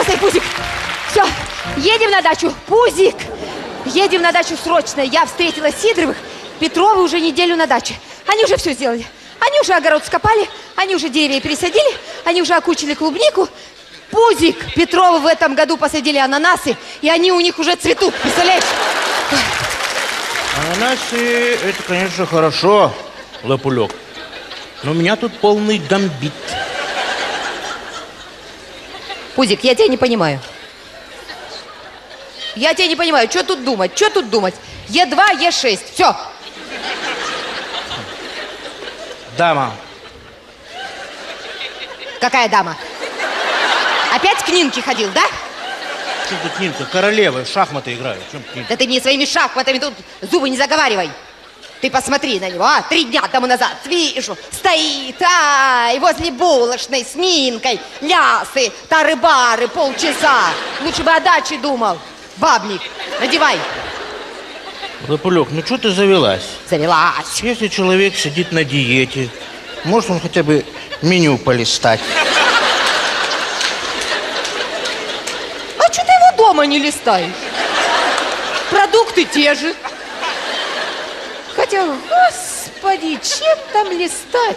бросай, Пузик. Все, едем на дачу. Пузик, едем на дачу срочно. Я встретила Сидоровых. Петровы уже неделю на даче. Они уже все сделали. Они уже огород скопали, они уже деревья пересадили, они уже окучили клубнику. Пузик, Петровы в этом году посадили ананасы, и они у них уже цветут, представляешь? Ананасы, это, конечно, хорошо, Лопулек. Но у меня тут полный домбит. Пузик, я тебя не понимаю. Я тебя не понимаю, что тут думать, что тут думать? Е2, Е6, все. Дама. Какая дама? Опять к Нинке ходил, да? Что тут Нинка? Королевы в шахматы играют. Да ты мне своими шахматами тут зубы не заговаривай. Ты посмотри на него, 3 дня тому назад, вижу, стоит, и возле булочной с Нинкой, лясы, тары-бары, полчаса. Лучше бы о даче думал. Бабник, надевай. Лопулек, ну что ты завелась? Завелась. Если человек сидит на диете, может он хотя бы меню полистать. А что ты его дома не листаешь? Продукты те же. Хотя, господи, чем там листать?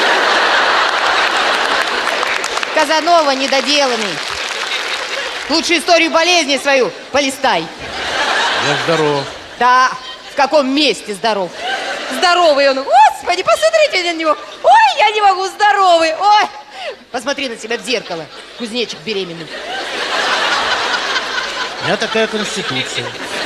Казанова недоделанный. Лучше историю болезни свою полистай. Я здоров. Да, в каком месте здоров? Здоровый он. Господи, посмотрите на него. Ой, я не могу, здоровый. Ой, посмотри на себя в зеркало. Кузнечик беременный. У меня такая конституция.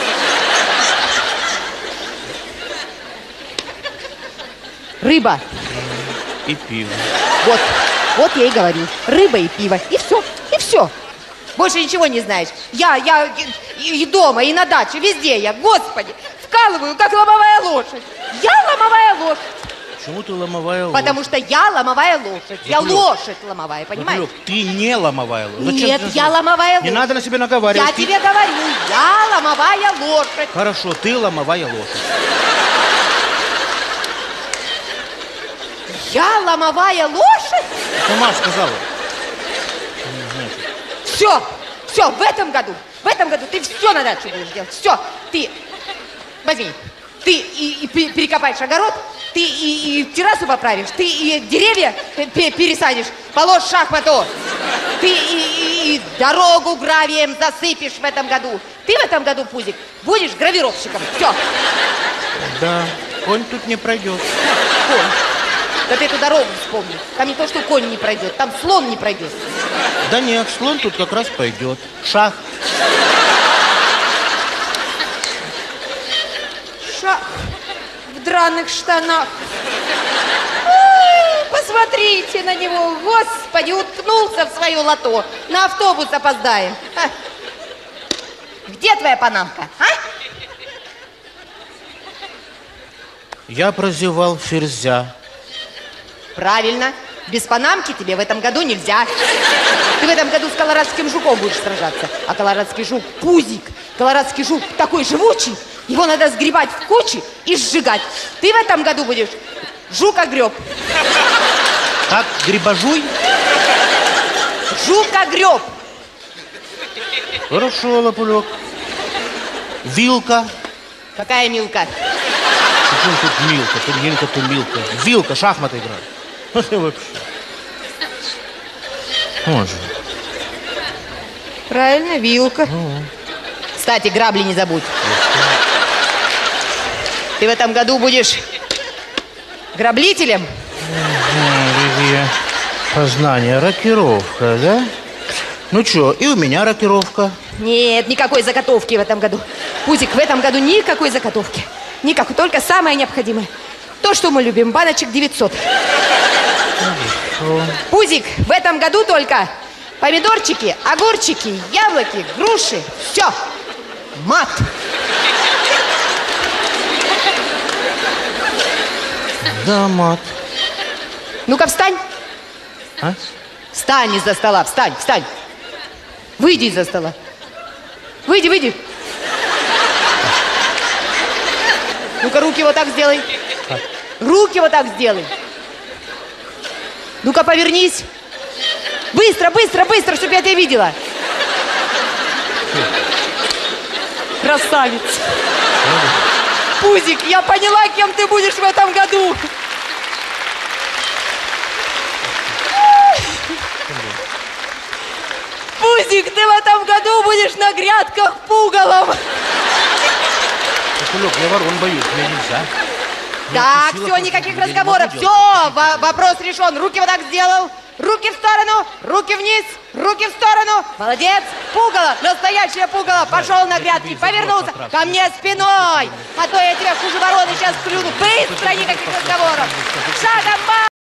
Рыба. И пиво. Вот я и говорю. Рыба и пиво. И все, и все. Больше ничего не знаешь. Я и дома, и на даче, везде я, господи, вкалываю, как ломовая лошадь. Я ломовая лошадь. Почему ты ломовая лошадь? Потому что я ломовая лошадь. Я лошадь ломовая, понимаешь? Лопулек, ты не ломовая лошадь. Нет, я ломовая лошадь. Не надо на себя наговаривать. Я тебе говорю, я ломовая лошадь. Хорошо, ты ломовая лошадь. Я ломовая лошадь? Сама сказала. Все, в этом году ты все на даче будешь делать. Все, ты возьми, ты и перекопаешь огород, ты и террасу поправишь, ты и деревья пересадишь, положишь шахмату, ты и дорогу гравием засыпешь в этом году. Ты в этом году, Пузик, будешь гравировщиком. Все. Да, конь тут не пройдет. Конь. Да ты эту дорогу вспомни. Там не то, что конь не пройдет, там слон не пройдет. Да нет, слон тут как раз пойдет. Шах. Шах в драных штанах. Ой, посмотрите на него, господи, уткнулся в свое лото. На автобус опоздаем. Где твоя панамка, а? Я прозевал ферзя. Правильно. Без панамки тебе в этом году нельзя. Ты в этом году с колорадским жуком будешь сражаться. А колорадский жук – Пузик. Колорадский жук такой живучий. Его надо сгребать в кучи и сжигать. Ты в этом году будешь жукогреб. Как грибожуй? Жукогреб. Хорошо, Лопулек. Вилка. Какая Милка? Почему тут Милка? Тут Нинка, тут Милка. Вилка, шахматы играет. Это вообще. Вот же. Правильно, вилка. Кстати, грабли не забудь. Ты в этом году будешь граблителем? Познание, рокировка, да? Ну что, и у меня рокировка. Нет, никакой заготовки в этом году. Пузик, в этом году никакой заготовки. Никакой, только самое необходимое. То, что мы любим, баночек 900. Пузик, в этом году только помидорчики, огурчики, яблоки, груши. Все. Мат. Да, мат. Ну-ка, встань. А? Встань из-за стола, встань, встань. Выйди из-за стола. Выйди, выйди. Ну-ка, руки вот так сделай. Как? Руки вот так сделай. Ну-ка, повернись. Быстро, быстро, быстро, чтобы я тебя видела. красавец. Пузик, я поняла, кем ты будешь в этом году. Пузик, ты в этом году будешь на грядках пугалом. Лапулек, я ворон боюсь, мне нельзя. Так, все, никаких разговоров. Все, вопрос решен. Руки вот так сделал. Руки в сторону, руки вниз, руки в сторону. Молодец. Пугало, настоящее пугало. Пошел на грядки, повернулся ко мне спиной. А то я тебя хуже вороны сейчас клюну. Быстро, никаких разговоров. Шагом марш!